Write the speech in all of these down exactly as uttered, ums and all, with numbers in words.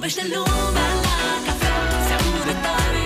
Vorbește lumea la cafea, se aude tare.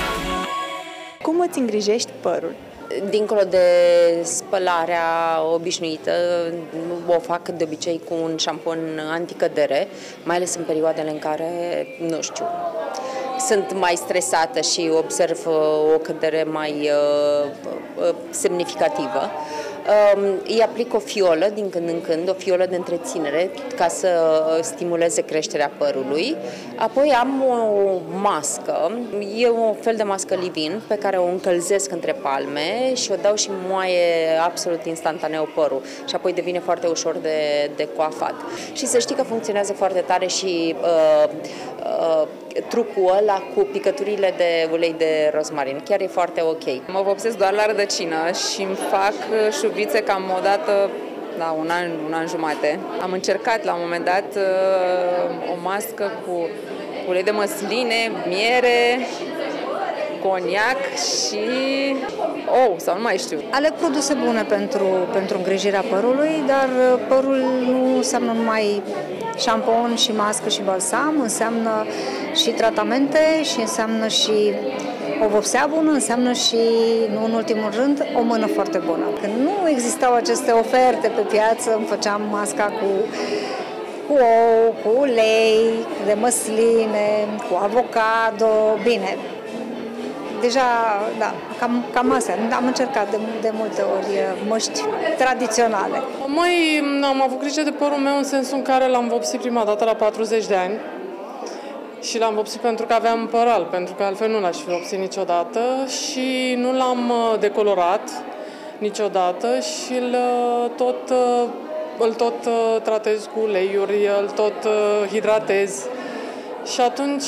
Cum îți îngrijești părul? Dincolo de spălarea obișnuită, o fac de obicei cu un șampon anticădere, mai ales în perioadele în care, nu știu, sunt mai stresată și observ o cădere mai uh, semnificativă. Uh, îi aplic o fiolă din când în când, o fiolă de întreținere, ca să stimuleze creșterea părului. Apoi am o mască, e un fel de mască leave-in pe care o încălzesc între palme și o dau și moaie absolut instantaneu părul și apoi devine foarte ușor de, de coafat. Și să știi că funcționează foarte tare și uh, uh, trucul ăla cu picăturile de ulei de rozmarin. Chiar e foarte ok. Mă vopsesc doar la rădăcină și îmi fac șuvițe cam o dată la un an, un an jumate. Am încercat la un moment dat o mască cu ulei de măsline, miere, coniac și ou, sau nu mai știu. Aleg produse bune pentru, pentru îngrijirea părului, dar părul nu înseamnă numai șampon și mască și balsam, înseamnă și tratamente și înseamnă și o vopsea bună, înseamnă și, nu în ultimul rând, o mână foarte bună. Când nu existau aceste oferte pe piață, îmi făceam masca cu cu ou, cu ulei, de măsline, cu avocado, bine. Deja, da, cam, cam astea. Am încercat de, de multe ori măști tradiționale. Mai am avut grijă de părul meu în sensul în care l-am vopsit prima dată la patruzeci de ani și l-am vopsit pentru că aveam păr alb, pentru că altfel nu l-aș fi vopsit niciodată și nu l-am decolorat niciodată și îl tot, îl tot tratez cu uleiuri, îl tot hidratez și atunci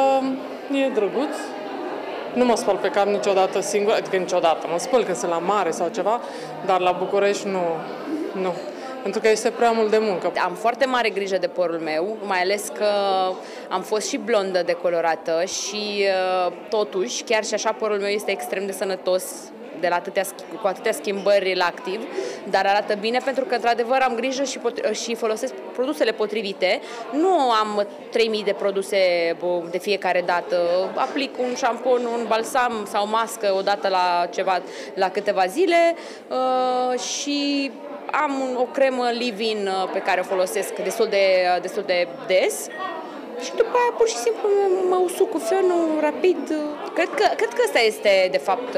e drăguț. Nu mă spăl pe cap niciodată singur, adică niciodată. Mă spăl când sunt la mare sau ceva, dar la București nu. nu. Pentru că este prea mult de muncă. Am foarte mare grijă de părul meu, mai ales că am fost și blondă decolorată și totuși, chiar și așa, părul meu este extrem de sănătos, de la atâtea, cu atâtea schimbări la activ, dar arată bine pentru că, într-adevăr, am grijă și, și folosesc produsele potrivite. Nu am trei mii de produse de fiecare dată. Aplic un șampon, un balsam sau mască odată la, ceva, la câteva zile uh, și am o cremă leave-in pe care o folosesc destul de, destul de des. Și după aia, pur și simplu, mă usuc cu fionul rapid. Cred că, cred că ăsta este, de fapt,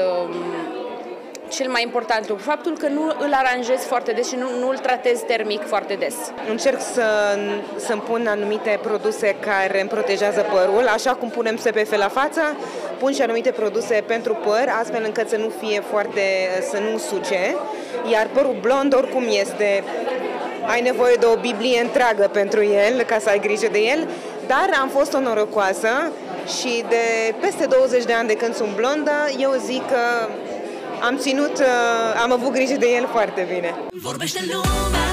cel mai important lucru, faptul că nu îl aranjez foarte des și nu, nu îl tratez termic foarte des. Încerc să, să-mi pun anumite produse care îmi protejează părul, așa cum punem S P F la față, pun și anumite produse pentru păr, astfel încât să nu fie foarte, să nu suce, iar părul blond oricum este, ai nevoie de o Biblie întreagă pentru el, ca să ai grijă de el, dar am fost o norocoasă și de peste douăzeci de ani de când sunt blondă, eu zic că am ținut, am avut grijă de el foarte bine. Vorbește lumea.